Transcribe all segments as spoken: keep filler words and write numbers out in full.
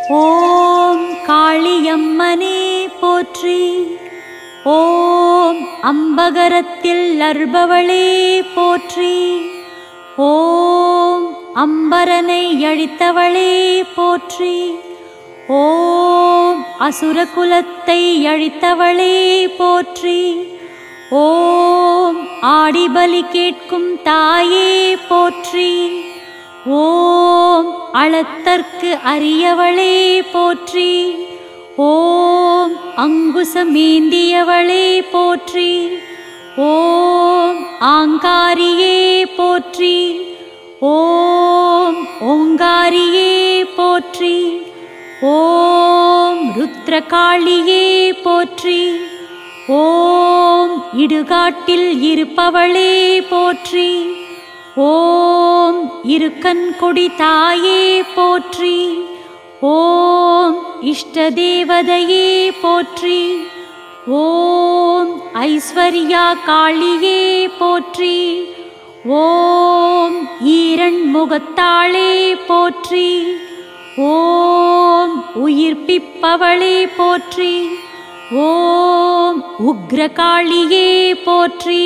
ஓம் காளியம்மனே போற்றி. ஓம் அம்பகரத்தில் அருள்பவளே போற்றி. ஓம் அம்பரனை அழித்தவளே போற்றி. ஓம் அசுரகுலத்தை அழித்தவளே போற்றி. ஓம் ஆடிபலி கேட்கும் தாயே போற்றி. ஓம் அளத்தற்கு அரியவளே போற்றி. ஓம் அங்குசமேந்தியவளே போற்றி. ஓம் ஆங்காரியே போற்றி. ஓம் ஓங்காரியே போற்றி. ஓம் ருத்ரகாளியே போற்றி. ஓம் இடுகாட்டில் இருப்பவளே போற்றி. ஓம் இருக்கன்கொடி தாயே போற்றி. ஓம் இஷ்டதேவதையே போற்றி. ஓம் ஐஸ்வர்யா காளியே போற்றி. ஓம் ஈரண்முகத்தாளே போற்றி. ஓம் உயிர்ப்பிப்பவளே போற்றி. ஓம் உக்ரகாளியே போற்றி.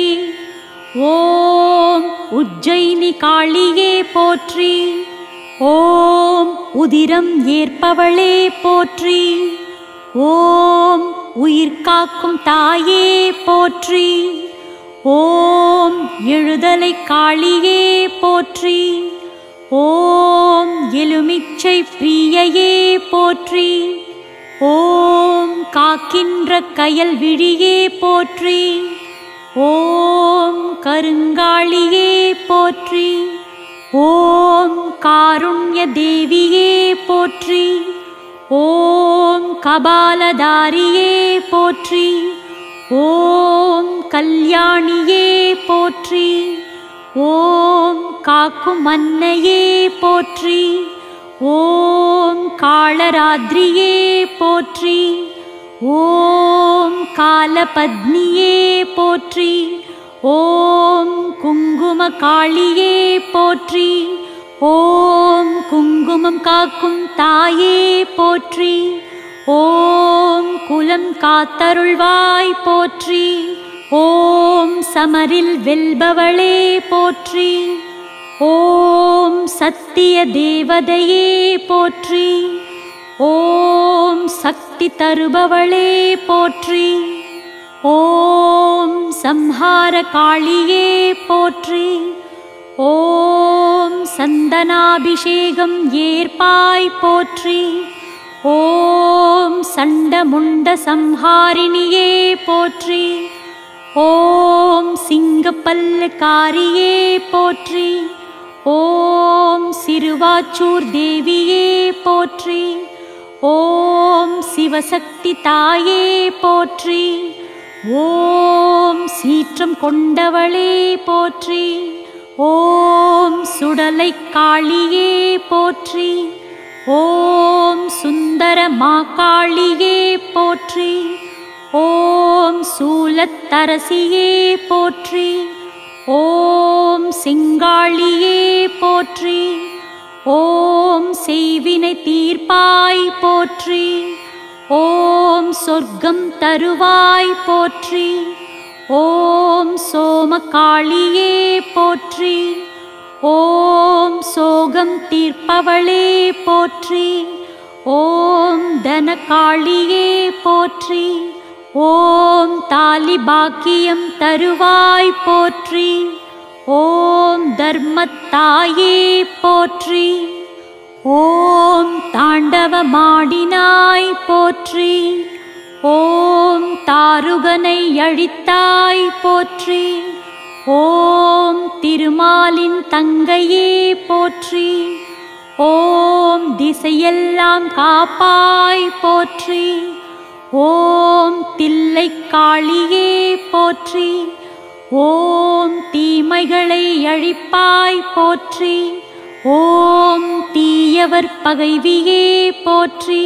ஓம் உஜ்ஜயினி காளியே போற்றி. ஓம் உதிரம் ஏற்பவளே போற்றி. ஓம் உயிர்காக்கும் தாயே போற்றி. ஓம் எழுதலை காளியே போற்றி. ஓம் எலுமிச்சை பிரியையே போற்றி. ஓம் காக்கின்ற கயல் விழியே போற்றி. ஓம் கருங்காளியே போற்றி. ஓம் காருண்ய தேவியே போற்றி. ஓம் கபாலதாரியே போற்றி. ஓம் கல்யாணியே போற்றி. ஓம் காக்கும் அன்னையே போற்றி. ஓம் காளராத்திரியே போற்றி. ஓம் காலபத்னியே போற்றி. ஓம் குங்கும காளியே போற்றி. ஓம் குங்குமம் காக்கும் தாயே போற்றி. ஓம் குலம் காத்தருள்வாய் போற்றி. ஓம் சமரில் வெல்பவளே போற்றி. ஓம் சத்திய தேவதையே போற்றி. ஓம் சக்தி தருபவளே போற்றி. ஓம் சம்ஹார காளியே போற்றி. ஓம் சந்தனாபிஷேகம் ஏற்பாய் போற்றி. ஓம் சண்டமுண்ட சம்ஹாரிணியே போற்றி. ஓம் சிங்கப்பல்லு காரியே போற்றி. ஓம் சிறுவாச்சூர் தேவியே போற்றி. ஓம் சிவசக்தி தாயே போற்றி. ஓம் சீற்றம் கொண்டவளே போற்றி. ஓம் சுடலை காளியே போற்றி. ஓம் சுந்தர மாகாளியே போற்றி. ஓம் சூலத்தரசியே போற்றி. ஓம் சிங்காளியே போற்றி. ஓம் செய்வினை தீர்ப்பாய் போற்றி. ஓம் சொர்க்கம் தருவாய் போற்றி. ஓம் சோமகாளியே போற்றி. ஓம் சோகம் தீர்ப்பவளே போற்றி. ஓம் தனகாளியே போற்றி. ஓம் தாலி பாக்கியம் தருவாய் போற்றி. ஓம் தர்மத்தாயே போற்றி. ஓம் தாண்டவமாடினாய் போற்றி. ஓம் தாருகனை அழித்தாய் போற்றி. ஓம் திருமாலின் தங்கையே போற்றி. ஓம் திசையெல்லாம் காப்பாய் போற்றி. ஓம் தில்லை காளியே போற்றி. ஓம் தீமைகளை அழிப்பாய் போற்றி. ஓம் தீயவர் பகைவியே போற்றி.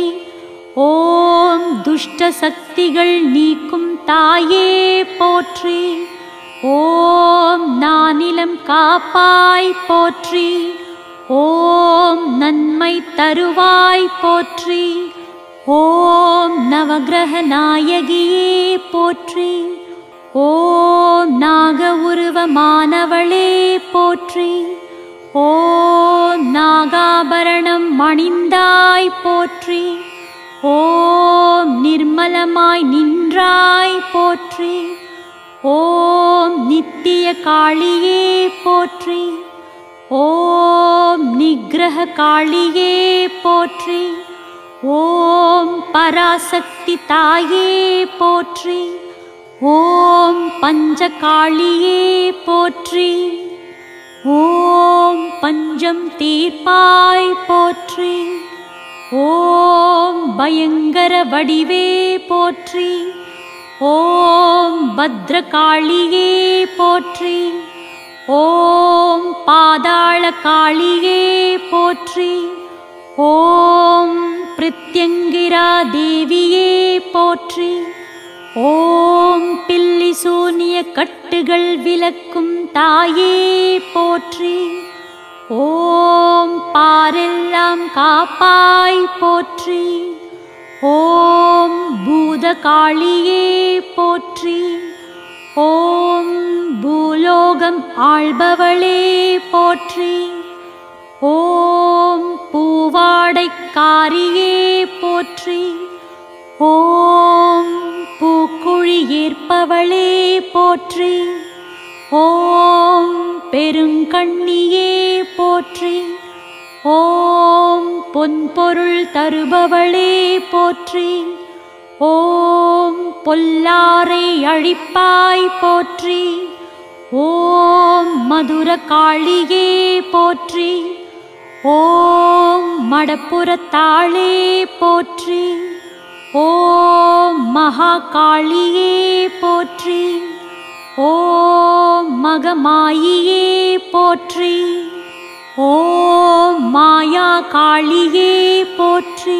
ஓம் துஷ்ட சக்திகள் நீக்கும் தாயே போற்றி. ஓம் நானிலம் காப்பாய் போற்றி. ஓம் நன்மை தருவாய் போற்றி. ஓம் நவக்கிரக நாயகியே போற்றி. ஓம் நாக உருவமானவளே போற்றி. ஓம் நாகாபரணம் அணிந்தாய் போற்றி. ஓம் நிர்மலமாய் நின்றாய் போற்றி. ஓம் நித்திய காளியே போற்றி. ஓம் நிக்கிரக காளியே போற்றி. ஓம் பராசக்தி தாயே போற்றி. ஓம் பஞ்சகாளியே போற்றி. ஓம் பஞ்சம் தீர்ப்பாய் போற்றி. ஓம் பயங்கர வடிவே போற்றி. ஓம் பத்ரகாளியே போற்றி. ஓம் பாதாள காளியே போற்றி. ஓம் பிரித்யங்கிரா தேவியே போற்றி. ஓம் பில்லி சூனிய கட்டுகள் விலக்கும் தாயே போற்றி. ஓம் பாரெல்லாம் காப்பாய் போற்றி. ஓம் பூதகாளியே போற்றி. ஓம் பூலோகம் ஆள்பவளே போற்றி. ஓம் பூவாடைக்காரியே போற்றி. ஓம் பூக்குழி ஏற்பவளே போற்றி. ஓம் பெருங்கண்ணியே போற்றி. ஓம் பொன்பொருள் தருபவளே போற்றி. ஓம் பொல்லாரை அழிப்பாய் போற்றி. ஓம் மதுர காளியே போற்றி. ஓம் மடப்புறத்தாளே போற்றி. ஓம் மகாகாளியே போற்றி. ஓம் மகமாயியே போற்றி. ஓம் மாயா காளியே போற்றி.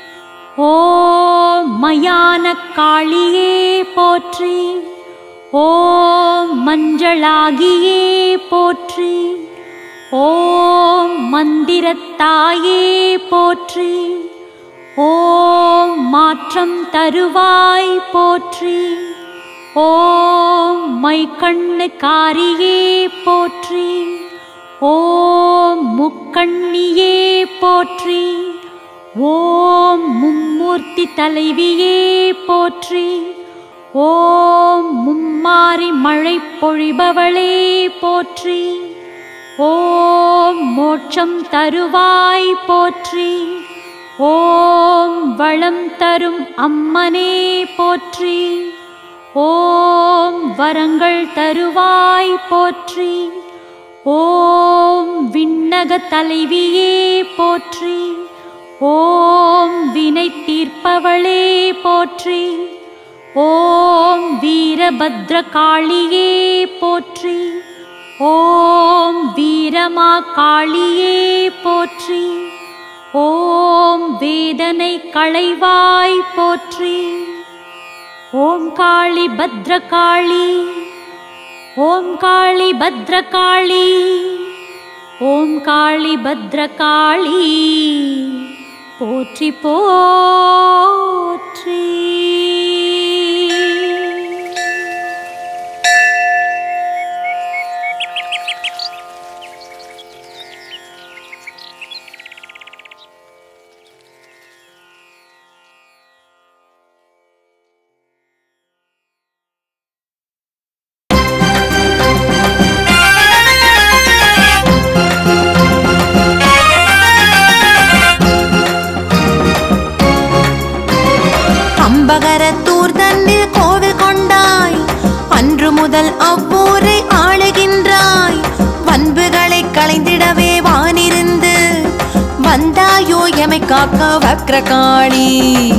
ஓம் மயான காளியே போற்றி. ஓம் மஞ்சளாகியே போற்றி. ஓம் மந்திரத்தாயே போற்றி. ஓம் மாற்றம் தருவாய் போற்றி. ஓம் மைக்கண்ணு காரியே போற்றி. ஓம் முக்கண்ணியே போற்றி. ஓம் மும்மூர்த்தி தலைவியே போற்றி. ஓம் மும்மாரி மழை பொழிபவளே போற்றி. ஓம் மோட்சம் தருவாய் போற்றி. ஓம் வளம் தரும் அம்மனே போற்றி. ஓம் வரங்கள் தருவாய் போற்றி. ஓம் விண்ணக தலைவியே போற்றி. ஓம் வினை தீர்ப்பவளே போற்றி. ஓம் வீரபத்ரகாளியே போற்றி. ஓம் வீரமா காளியே போற்றி. ஓம் வேதனை களைவாய் போற்றி. ஓம் காளி பத்ரகாளி. ஓம் காளி பத்ரகாளி. ஓம் காளி பத்ரகாளி போற்றி போற்றி. அம்பகரத்தூர் தன்னில் கோவில் கொண்டாய். அன்று முதல் அவ்வூரை ஆளுகின்றாய். வன்புகளை களைந்திடவே வானிருந்து வந்தாயோ எமை காக்க வக்ரகாளி.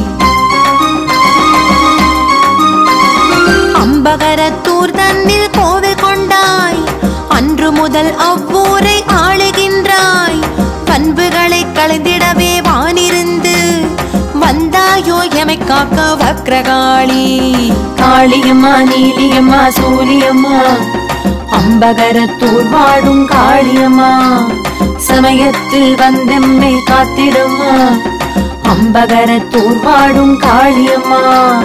அம்பகரத்தூர் தன்னில் கோவில் கொண்டாய். அன்று முதல் அவ்வூரை ஆளுகின்றாய். வன்புகளை களைந்திடவே வானிருந்து வந்தாயோ எமை காக்க வக்ரகாளி. காளியம்மா நீலியம்மா சூலியம்மா அம்பகரத்தூர் வாடும் காளியம்மா. சமயத்தில் வந்தெம்மை காத்திடுமா அம்பகரத்தூர் வாடும் காளியம்மா.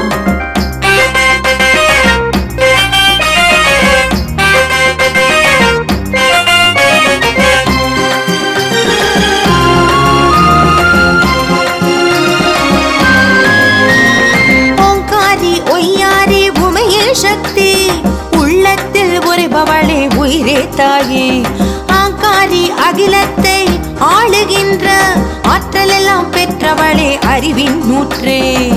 ஓங்காரி ஒய்யாரி உமையே சக்தி உள்ளத்தில் உரைபவளே உயிரே தாயே. ஆங்காரி அகிலத்தை ஆளுகின்ற ஆற்றல் எல்லாம் பெற்றவளே அறிவின் நூற்றே.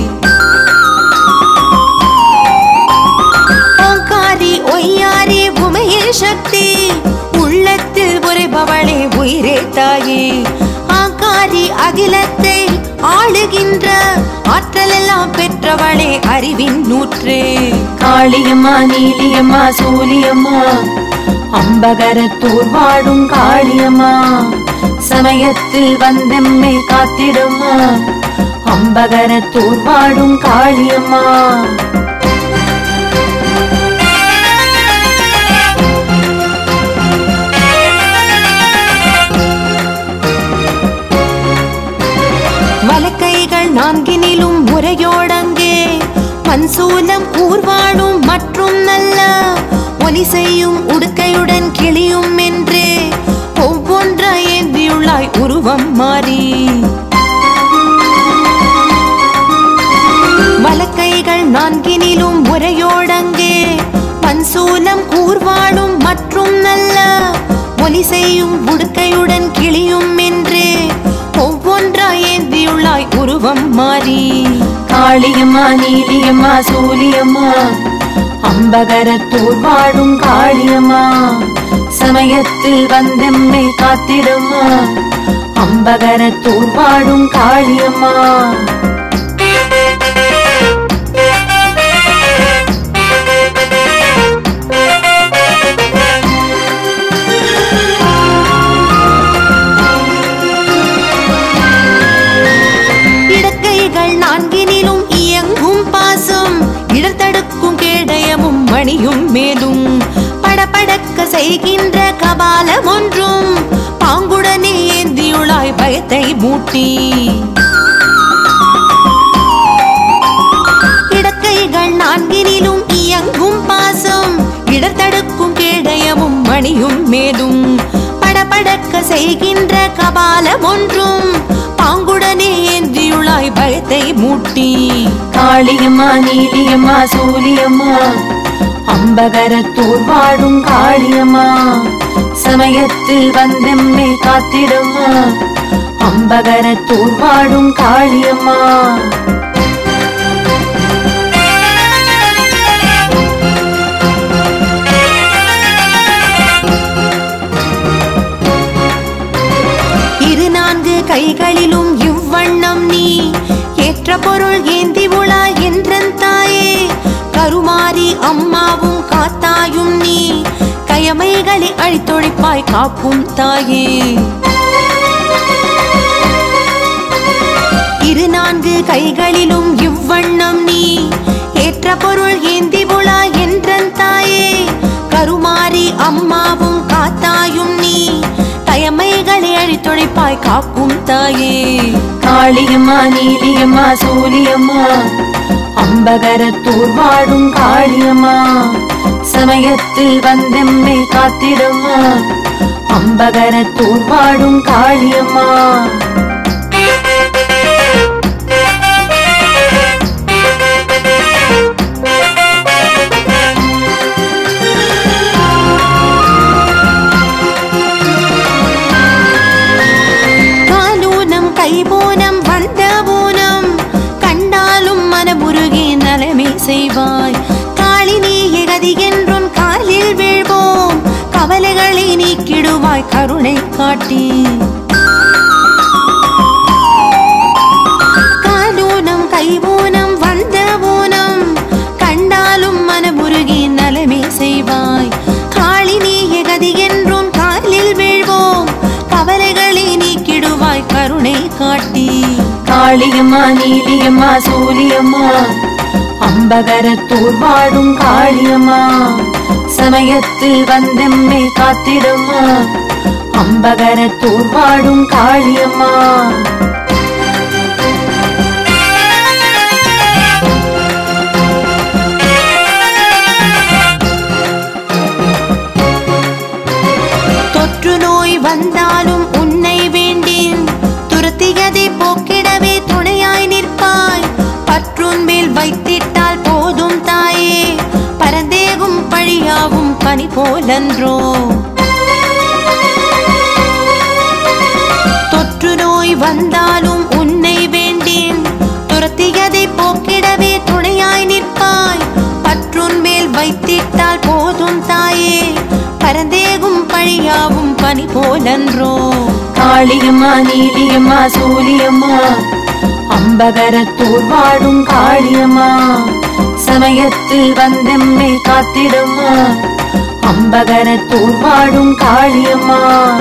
ஓங்காரி ஒய்யாரி உமையே சக்தி உள்ளத்தில் உரைபவளே உயிரே தாயே. ஆங்காரி அகிலத்தை ஆளுகின்ற ஆற்றல் எல்லாம் பெற்றவளே அறிவின் நூற்றே. காளியம்மா நீலியம்மா சூலியம்மா அம்பகரத்தூர் வாடும் காளியம்மா. சமயத்தில் வந்தெம்மை காத்திடுமா அம்பகரத்தூர் வாடும் காளியம்மா. வலக்கைகள் நான்கினிலும் முறையோடங்கே மன்சூலம் ஊர்வாடும் மற்றும் நல்ல ஒலி செய்யும் உடுக்கையுடன் கிளியும் என்றே ஒவ்வொன்றாய் ஏந்தியுள்ளாய் உருவம் மாறி. வலக்கைகள் நான்கினிலும் முறையோடங்கே மன்சூலம் ஊர்வாடும் மற்றும் நல்ல ஒலி செய்யும் உடுக்கையுடன் கிளியும் என்றே ஒவ்வொன்றாய் ஏந்தியுள்ளாய் உருவம் மாறி. காளியம்மா நீலியம்மா சூலியம்மா அம்பகரத்தூர் வாடும் காளியம்மா. சமயத்தில் வந்தெம்மை காத்திடுமா அம்பகரத்தூர் வாடும் காளியம்மா. இடக்கைகள் நான்கினிலும் இயங்கும் பாசம் இடர்தடுக்கும் கேடயமும் மணியும் மேலும் படபடக்க செய்கின்ற கபாலம் ஒன்றும் பாங்குடனே ஏந்தியுள்ளாய் பயத்தை மூட்டி. இடக்கைகள் நான்கினிலும் இயங்கும் பாசம் இடர்தடுக்கும் கேடயமும் மணியும் மேலும் படபடக்க செய்கின்ற கபாலம் ஒன்றும் பாங்குடனே ஏந்தியுள்ளாய் பயத்தை மூட்டி. காளியம்மா நீலியம்மா சூலியம்மா அம்பகரத்தூர் வாடும் காளியம்மா. சமயத்தில் வந்தெம்மை காத்திடுமா அம்பகரத்தூர் வாடும் காளியம்மா. இரு நான்கு கைகளிலும் இவ்வண்ணம் நீ ஏற்ற பொருள் ஏந்தி உலா என்றன் தாயே. கருமாரி அம்மாவும் காத்தாயும் நீ கயமைகளை அழித்தொழிப்பாய் காக்கும் தாயே. இரு நான்கு கைகளிலும் இவ்வண்ணம் நீ ஏற்ற பொருள் ஏந்தி உலா என்றன் தாயே. கருமாரி அம்மாவும் காத்தாயும் நீ கயமைகளை அழித்தொழிப்பாய் காக்கும் தாயே. காளியம்மா நீலியம்மா சூலியம்மா அம்பகரத்தூர் வாடும் காளியம்மா. சமயத்தில் வந்தெம்மை காத்திடுமா அம்பகரத்தூர் வாடும் காளியம்மா. காலூனம் கைபோனம் வந்த ஊனம் கண்டாலும் மனமுருகி நலமே செய்வாய். காளி நீ எகதி என்றும் காலில் வீழ்வோம் கவலைகளை நீக்கிடுவாய் கருணை காட்டி. காலூனம் கைபோனம் வந்த ஊனம் கண்டாலும் மனமுருகி நலமே செய்வாய். காளி நீ எகதி என்றும் காலில் வீழ்வோம் கவலைகளை நீக்கிடுவாய் கருணை காட்டி. காளியம்மா நீலியம்மா சூலியம்மா அம்பகரத்தூர் வாடும் காளியம்மா. சமயத்தில் வந்தெம்மை காத்திடுமா அம்பகரத்தூர் வாடும் காளியம்மா. தொற்று நோய் வந்தாலும் உன்னை வேண்டேன், துரத்தியதை போக்கிடவே துணையாய் நிற்பாய். பற்றுன் மேல் வைத்திட்டால் போதும் தாயே, பரந்தேகும் பழியாவும் பனி போலன்றோ. தொற்று நோய் வந்தாலும் உன்னை வேண்டேன், துரத்தியதை போக்கிடவே துணையாய் நிற்பாய். பற்றுன் மேல் வைத்திட்டால் போதும் தாயே, பரந்தேகும் பழியாவும் பனி போலன்றோ. காளியம்மா நீலியம்மா சூலியம்மா, அம்பகரத்தூர் வாடும் காளியம்மா. சமயத்தில் வந்தெம்மை காத்திடம்மா, அம்பகரத்தூர் வாடும் காளியம்மா.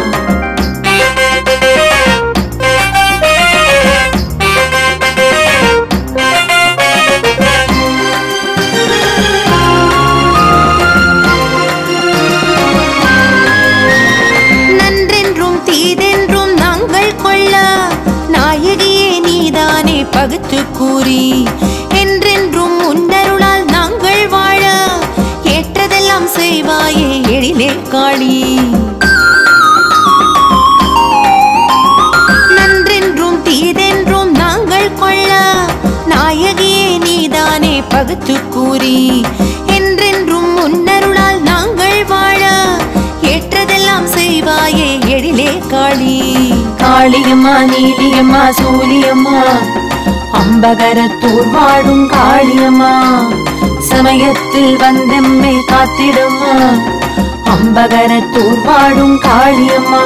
நன்றென்றும் தீதென்றும் நாங்கள் கொள்ள, நாயகியே நீதானே பகுத்து கூறி. என்றென்றும் உன்னருளால் நாங்கள் வாழ, ஏற்றதெல்லாம் செய்வாயே எழிலே காளி. நன்றென்றும் தீதென்றும் நாங்கள் கொள்ள, நாயகியே நீதானே பகுத்து கூறி. என்றென்றும் உன்னருளால் நாங்கள் வாழ, ஏற்றதெல்லாம் செய்வாயே எழிலே காளி. காளியம்மா நீலியம்மா சூலியம்மா, அம்பகரத்தூர் வாடும் காளியம்மா. சமயத்தில் வந்தெம்மை காத்திடம்மா, அம்பகரத்தூர் வாடும் காளியம்மா.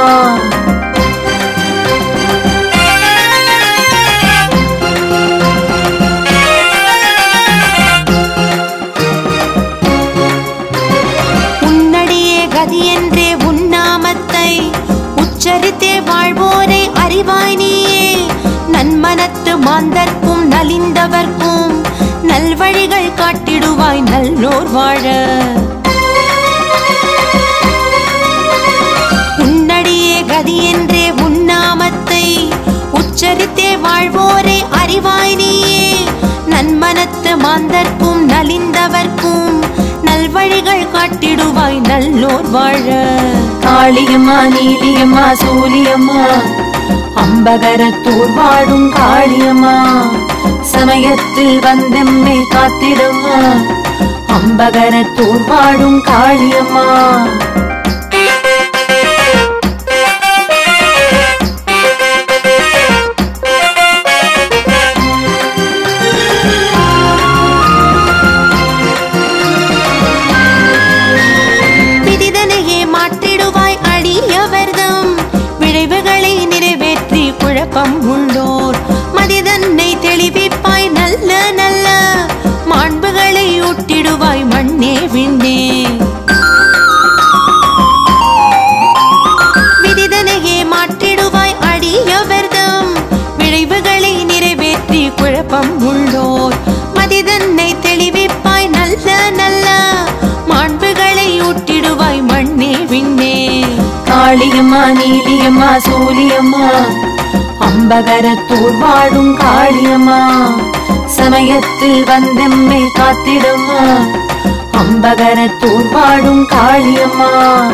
உன்னடியே கதி என்றே உன்னாமத்தை உச்சரித்தே வாழ்வோரை அறிவாய் நீயே. நன்மனத்து மாந்தர்க்கும் நலிந்தவர்க்கும் நல்வழிகள் காட்டிடுவாய் நல்லோர் வாழ. உன்னடியே கதி என்றே உன்னாமத்தை உச்சரித்தே வாழ்வோரை அறிவாய் நீயே. நன்மனத்து மாந்தர்க்கும் நலிந்தவர்க்கும் நல்வழிகள் காட்டிடுவாய் நல்லோர் வாழ. காளியம்மா நீலியம்மா சூலியம்மா, அம்பகரத்தூர் வாடும் காளியம்மா. சமயத்தில் வந்தெம்மை காத்திடம்மா, அம்பகரத்தூர் வாடும் காளியம்மா. விதிதனையே மாற்றிடுவாய் அடியவர்தம், விளைவுகளை நிறைவேற்றி குழப்பம் உள்ளோர் மதிதன்னை தெளிவிப்பாய். நல்ல நல்ல மாண்புகளை ஊட்டிடுவாய் மண்ணே விண்ணே. விதிதனையே மாற்றிடுவாய் அடியவர்தம், விளைவுகளை நிறைவேற்றி குழப்பம் உள்ளோர் மதிதன்னை தெளிவிப்பாய். நல்ல நல்ல மாண்புகளை ஊட்டிடுவாய் மண்ணே விண்ணே. காளியம்மா நீலியம்மா சூலியம்மா, அம்பகரத்தூர் வாடும் காளியம்மா. சமயத்தில் வந்தெம்மை காத்திடம்மா, அம்பகரத்தூர் வாடும் காளியம்மா.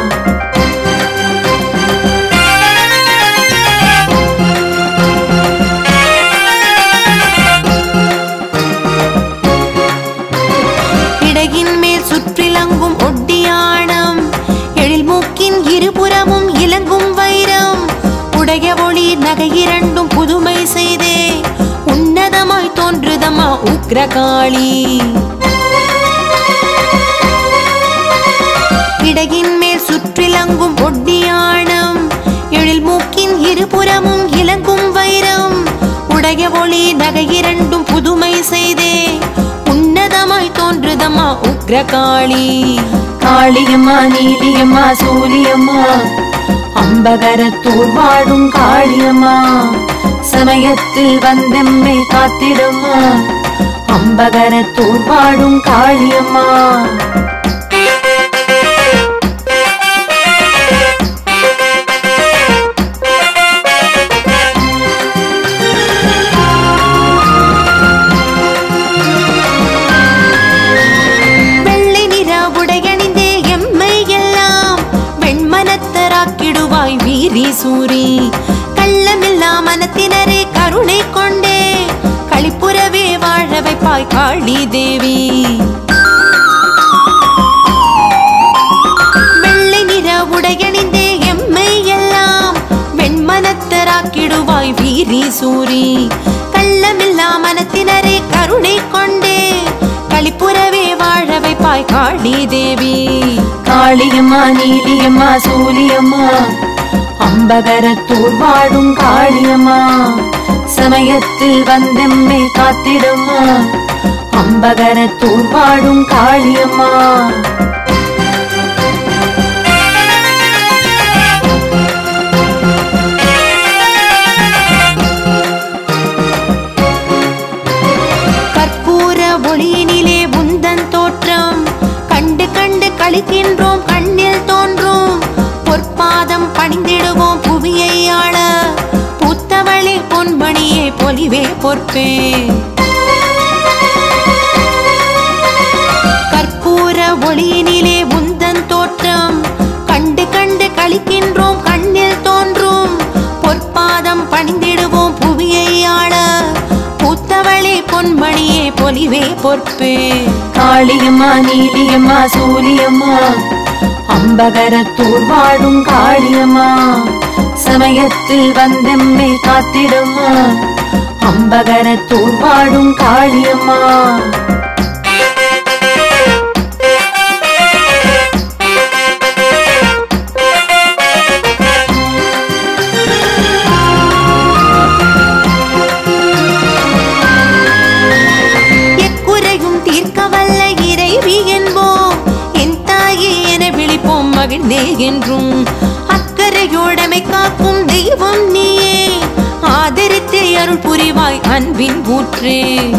இடையின் மேல் சுற்றிலங்கும் ஒட்டியானம், எழில் மூக்கின் இருபுறமும் இலங்கும் வைரம். உடைய ஒளி நகை இரண்டும் புதுமை செய்தே, உன்னதமாய் தோன்றுதம்மா உக்ரகாளி. இடையின் மேல் சுற்றிலங்கும் ஒட்டியானம், எழில் மூக்கின் இருபுறமும் இலங்கும் வைரம். உடைய ஒளி நகை இரண்டும் புதுமை செய்தே, உன்னதமாய் தோன்றுதம்மா உக்ரகாளி. காளியம்மா நீலியம்மா சூலியம்மா, அம்பகரத்தூர் வாடும் காளியம்மா. சமயத்தில் வந்தெம்மை காத்திடம்மா, அம்பகரத்தூர் வாடும் காளியம்மா. வீரீசூரி கள்ளமில்லா மனத்தினரே கருணை கொண்டே களிப்புறவே வாழ வைப்பாய் காளி தேவி. வெள்ளை நிற உடையணிந்தே எம்மை எல்லாம் வெண்மனத்தராக்கிடுவாய் வீரீசூரி கள்ளமில்லா மனத்தினரே கருணை கொண்டே களிப்புறவே வாழ வைப்பாய் காளி தேவி. காளியம்மா நீலியம்மா சூலியம்மா அம்பகரத்தூர் வாழும் காளியம்மா சமயத்தில் வந்தெம்மை காத்திடம்மா அம்பகரத்தூர் வாழும் காளியம்மா. கற்பூர ஒளியினிலே உந்தன் தோற்றம் கண்டு கண்டு களிக்கின்றோம் கண்ணில் தோன்றும் பொற்பாதம் பணிந்திடுவோம் புவியை ஆள பூத்தவளே பொன்மணியே பொலிவே பொற்பே. கற்பூர ஒளியினிலே உந்தன் தோற்றம் கண்டு கண்டு களிக்கின்றோம் கண்ணில் தோன்றும் பொற்பாதம் பணிந்திடுவோம் புவியை ஆள பூத்தவளே பொன்மணியே பொலிவே பொற்பே. காளியம்மா நீலியம்மா சூலியம்மா அம்பகரத்தூர் வாழும் காளியம்மா சமயத்தில் வந்தெம்மை காத்திடம்மா அம்பகரத்தூர் வாழும் காளியம்மா. எக்குறையும் தீர்க்கவல்ல இறைவி என்போம் என் தாயே என விழிப்போம் மகிழ்ந்தே என்றும் அக்கறையோடமை காக்கும் தெய்வம் நீயே ஆதரித்தே அருள் புரிவாய் அன்பின் ஊற்றே.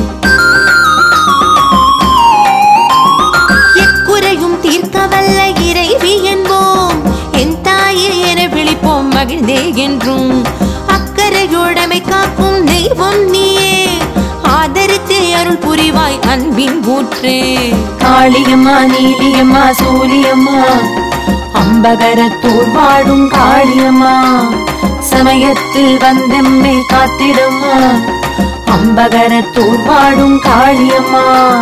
எக்குறையும் தீர்க்கவல்ல இறைவி என்போம் என் தாயே என விழிப்போம் மகிழ்ந்தே என்றும் அக்கறையோடமை காக்கும் தெய்வம் நீயே ஆதரித்தே அருள் புரிவாய் அன்பின் ஊற்றே. காளியம்மா நீலியம்மா சூலியம்மா அம்பகரத்தூர் வாழும் காளியம்மா சமயத்தில் வந்தெம்மை காத்திடம்மா அம்பகரத்தூர் வாழும் காளியம்மா.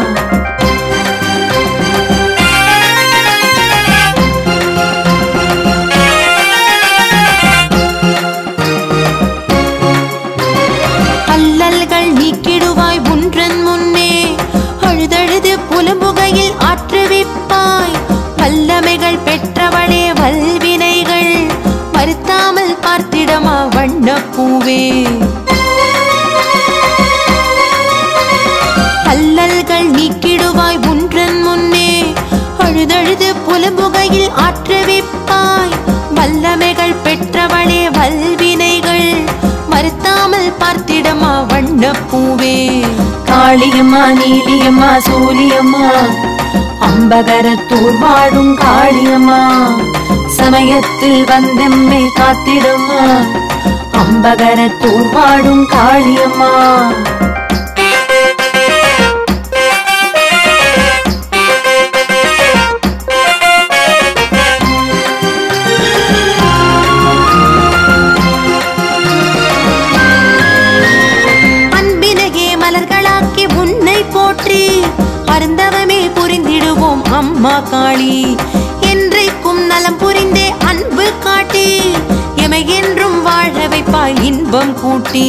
அல்லல்கள் நீக்கிடுவாய் ஒன்றன் முன்னே அழுதழுது புலம்புகையில் ஆற்றுவிப்பாய் வல்லமைகள் பெற்றவளே வல்வினைகள் மறுத்தாமல் பார்த்திடமா வண்ணப்பூவே. அல்லல்கள் நீக்கிடுவாய் ஒன்றன் முன்னே அழுதழுது புலம்புகையில் ஆற்றுவிப்பாய் வல்லமைகள் பெற்றவளே வல்வினைகள் மறுத்தாமல் பார்த்திடமா வண்ணப்பூவே. காளியம்மா நீலியம்மா சூலியம்மா அம்பகரத்தூர் வாழும் காளியம்மா சமயத்தில் வந்தெம்மை காத்திடம்மா அம்பகரத்தூர் வாழும் காளியம்மா. அன்பினையே மலர்களாக்கி உன்னை போற்றி அருந்தவமே புரிந்திடுவோம் அம்மா காளி என்றைக்கும் நலம் புரிந்தே அன்பு காட்டி எமை என்றும் வாழ வைப்பாய் இன்பம் கூட்டி.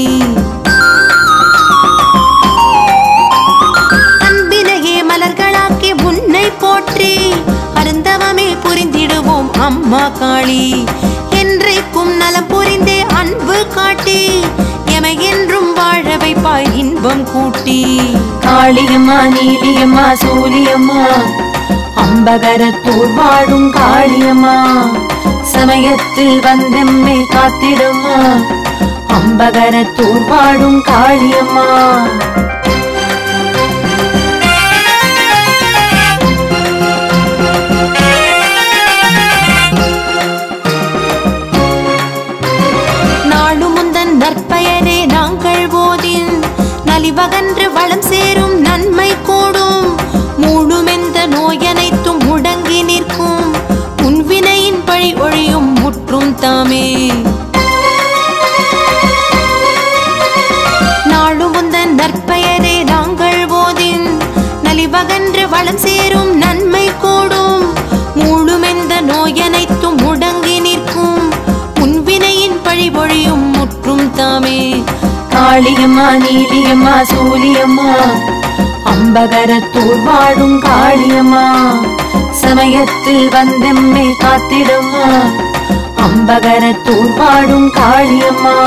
அன்பினையே மலர்களாக்கி உன்னை போற்றி அருந்தவமே புரிந்திடுவோம் அம்மா காளி என்றைக்கும் நலம் புரிந்தே அன்பு காட்டி எமை என்றும் வாழ வைப்பாய் இன்பம் கூட்டி. காளியம்மா நீலியம்மா சூலியம்மா அம்பகரத்தூர் வாழும் காளியம்மா சமயத்தில் வந்தெம்மை காத்திடம்மா அம்பகரத்தூர் வாழும் காளியம்மா. நற்பெயரே நாங்கள் போதில் நலிவகன்று வளம் சேரும் நன்மை கூடும் மூழுமெந்த நோயனைத்தும் முடங்கி நிற்கும் முன்வினையின் பழி ஒழியும் முற்றும் தாமே. நாளும் உந்தன் நற்பெயரே நாங்கள் ஓதின் நலிவகன்று வளம் சேரும் நன்மை கூடும். மூழுமெந்த நோயனைத்தும் முடங்கி நிற்கும் முன்வினையின் பழிபொழியும் முற்றும் தாமே. காளியம்மா நீலியம்மா சூலியம்மா அம்பகரத்தூர் வாழும் காளியம்மா சமயத்தில் வந்தெம்மை காத்திடுமா. அம்பகரத்தூர் வாழும் காளியம்மா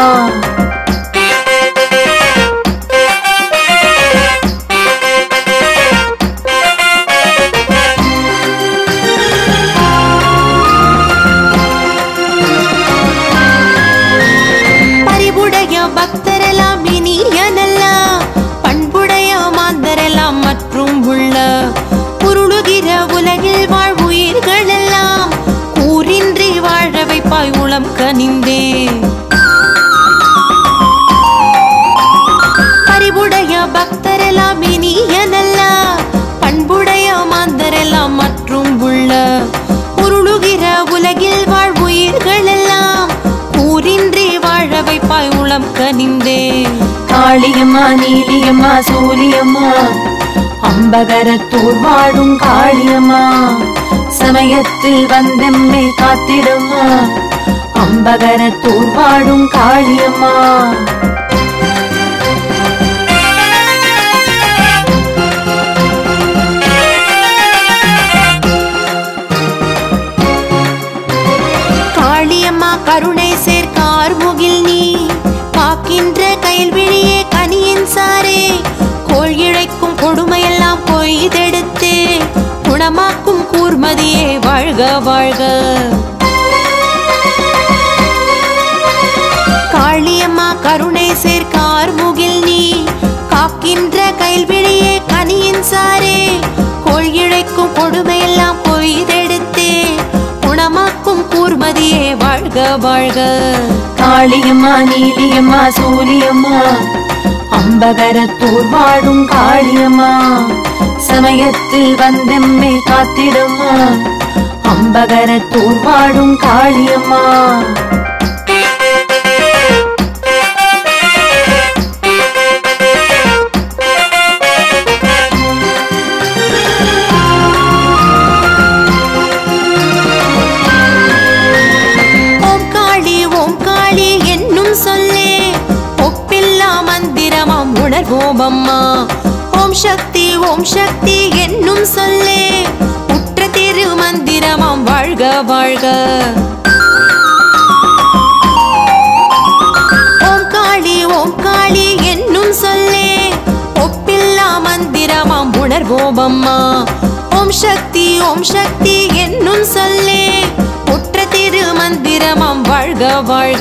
பக்தரெல்லாம் இனியனெல்லாம் பண்புடைய மாந்தரெல்லாம் மற்றும் உள்ள உருளுகிற உலகில் வாழ்வுயிர்கள் எல்லாம் கூறின்றி வாழ வைப்பாய் உளம் கனிந்தே. பரிவுடைய பக்தரெல்லாம் இனியனெல்லாம் பண்புடைய மாந்தரெல்லாம் மற்றும் உள்ள உருளுகிற உலகில் வாழ்வுயிர்கள் எல்லாம் கூறின்றி வாழ வைப்பாய் உளம் கனிந்தே. காளியம்மா நீலியம்மா சூலியம்மா அம்பகரத்தூர் வாழும் காளியம்மா சமயத்தில் வந்தெம்மை காத்திடுமா. அம்பகரத்தூர் வாழும் காளியம்மா காளியம்மா கருணை சேர்க்கார் முகில் நீ காக்கின்ற கைல்விழியே கனியின் சாரே. கோள் இழைக்கும் கொடுமையெல்லாம் பொய்தெடுத்தே குணமாக்கும் கூர்மதியே வாழ்க வாழ்க. காளியம்மா கருணை சேர்க்கார் முகில் நீ காக்கின்ற கைல்விழியே கனியின் சாரே. கோள் இழைக்கும் கொடுமையெல்லாம் பொய்தெடுத்தே குணமாக்கும் கூர்மதியே வாழ்க வாழ்க. காளியம்மா நீலியம்மா சூலியம்மா அம்பகரத்தூர் வாழும் காளியம்மா சமயத்தில் வந்தெம்மை காத்திடுமா. அம்பகரத்தூர் வாழும் காளியம்மா உணர்வோம் அம்மா. ஓம் சக்தி ஓம் சக்தி என்னும் சொல்லே உற்ற திரு மந்திரமாம் வாழ்க வாழ்க. ஓம் காளி ஓம் காளி என்னும் சொல்லே ஒப்பில்லா மந்திரமாம் உணர்வோம் அம்மா. ஓம் சக்தி ஓம் சக்தி என்னும் சொல்லே உற்ற திரு மந்திரமாம் வாழ்க வாழ்க.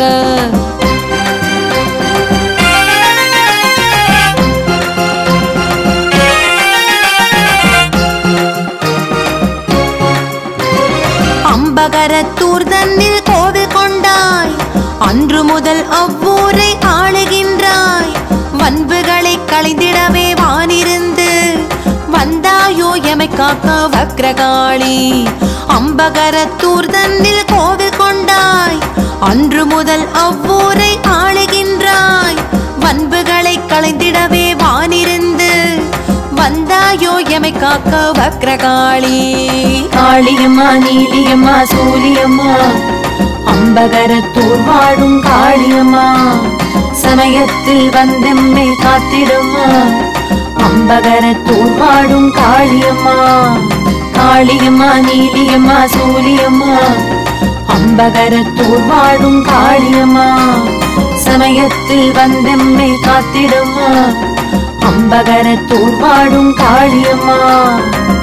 அம்பகரத்தூர் தன்னில் கோவில் கொண்டாய் அன்று முதல் அவ்வூரை ஆளுகின்றாய். வன்புகளை களைந்திடவே வானிருந்து வந்தாயோ எமை காக்க வக்ரகாளி. அம்பகரத்தூர் தன்னில் கோவில் கொண்டாய் அன்று முதல் அவ்வூரை ஆளுகின்றாய். வன்புகளை களைந்திடவே வானிருந்து வந்தாயோ எமை காக்க வக்ரகாளி. காளியம்மா நீலியம்மா சூலியம்மா அம்பகரத்தூர் வாழும் காளியம்மா சமயத்தில் வந்தெம்மை காத்திடுமா. அம்பகரத்தூர் வாழும் காளியம்மா காளியம்மா நீலியம்மா சூலியம்மா அம்பகரத்தூர் வாழும் காளியம்மா சமயத்தில் வந்தெம்மை காத்திடுமா. அம்பகரத்தூர் வாழும் காளியம்மா